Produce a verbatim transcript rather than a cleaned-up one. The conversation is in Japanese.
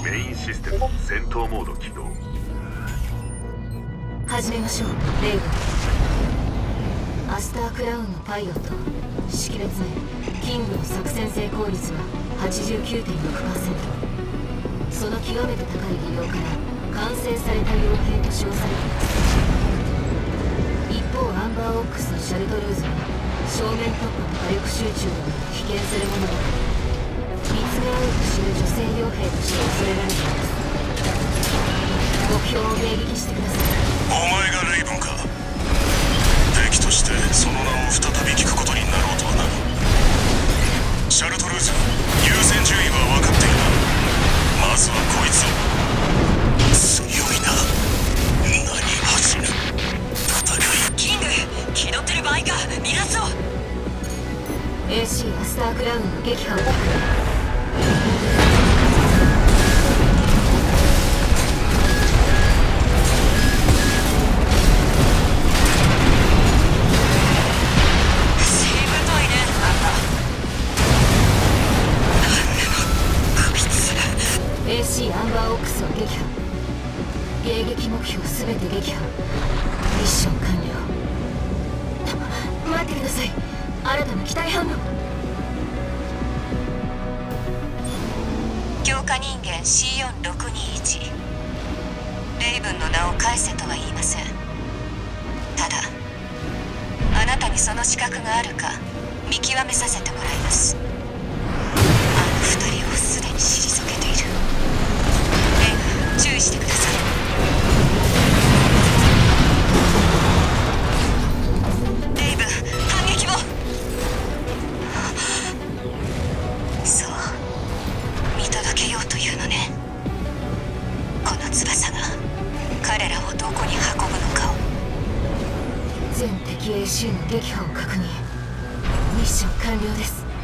メインシステム戦闘モード起動。 始めましょう。レイブン。アスタークラウンのパイロット識別名キングの作戦成功率は はちじゅうきゅうてんろくパーセント。 その極めて高い利用から完成された傭兵と称されています。一方アンバーオックスのシャルトルーズは正面突破の火力集中などが危険するもので見つめ合うと死ぬ女性傭兵として恐れられています。目標を迎撃してください。 お前がレイブンか。敵としてその名を再び聞くことになろうとはな。シャルトルーズ、優先順位は分かっているな。まずはこいつを。強いな。何恥じぬ戦い。 キング、気取ってる場合か。離脱を。 エーシー アスタークラウンの撃破を。エーシー アンバーオックスを撃破。迎撃目標すべて撃破。ミッション完了。待ってください。新たな機体反応。 強化人間 シーよんろくにいち。レイブンの名を返せとは言いません。ただあなたにその資格があるか見極めさせてもらいます。あの二人をすでに退けている。レイブン、注意してください。レイブン、反撃を。そう見届けようというのね。この翼が彼らをどこに運ぶのかを。 全敵 エーシー の撃破を確認。ミッション完了です。